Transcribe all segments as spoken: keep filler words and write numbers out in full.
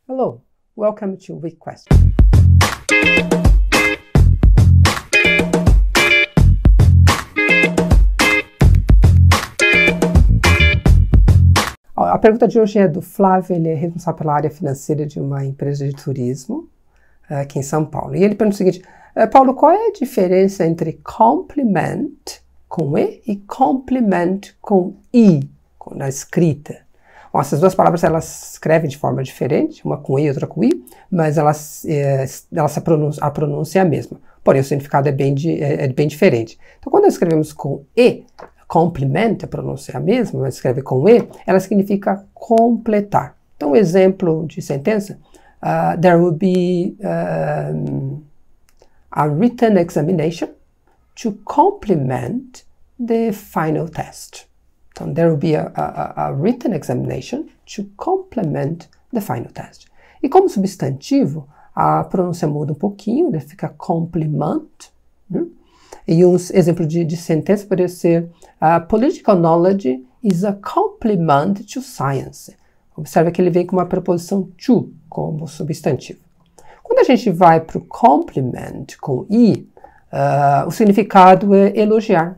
Hello, welcome to Week Question. A pergunta de hoje é do Flávio, ele é responsável pela área financeira de uma empresa de turismo aqui em São Paulo. E ele pergunta o seguinte: Paulo, qual é a diferença entre complement com E e complement com I na escrita? Bom, essas duas palavras elas escrevem de forma diferente, uma com E e outra com I, mas elas, é, elas a, pronúncia, a pronúncia é a mesma. Porém, o significado é bem, de, é, é bem diferente. Então, quando nós escrevemos com E, complement, a pronúncia é a mesma, mas escreve com E, ela significa completar. Então, um exemplo de sentença, uh, there will be um, a written examination to complement the final test. Então, there will be a, a, a written examination to complement the final test. E como substantivo, a pronúncia muda um pouquinho, né? Fica complement. Né? E um exemplo de, de sentença poderia ser uh, political knowledge is a complement to science. Observe que ele vem com uma preposição to como substantivo. Quando a gente vai para o complement com I, uh, o significado é elogiar.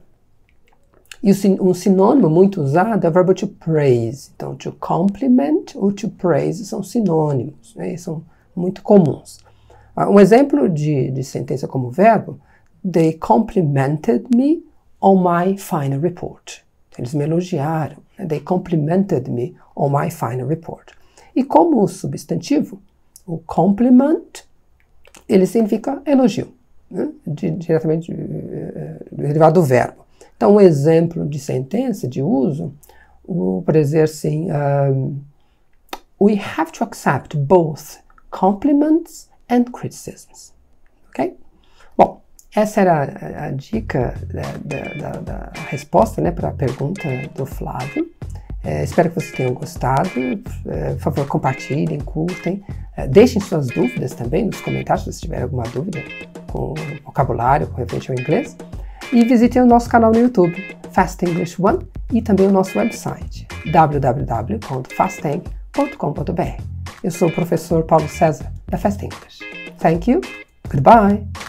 E um sinônimo muito usado é o verbo to praise. Então, to compliment ou to praise são sinônimos, né? São muito comuns. Uh, um exemplo de, de sentença como verbo: They complimented me on my final report. Eles me elogiaram. Né? They complimented me on my final report. E como substantivo, o compliment, ele significa elogio, né? de, diretamente uh, derivado do verbo. Então, um exemplo de sentença, de uso, o, por dizer assim, um, we have to accept both compliments and criticisms. Ok? Bom, essa era a, a dica da, da, da resposta, né, para a pergunta do Flávio. É, espero que vocês tenham gostado. É, por favor, compartilhem, curtem. É, deixem suas dúvidas também nos comentários, se tiver alguma dúvida com vocabulário, com referente ao inglês. E visitem o nosso canal no YouTube, Fast English One, e também o nosso website, w w w ponto fast eng ponto com ponto b r. Eu sou o professor Paulo César, da Fast English. Thank you, goodbye!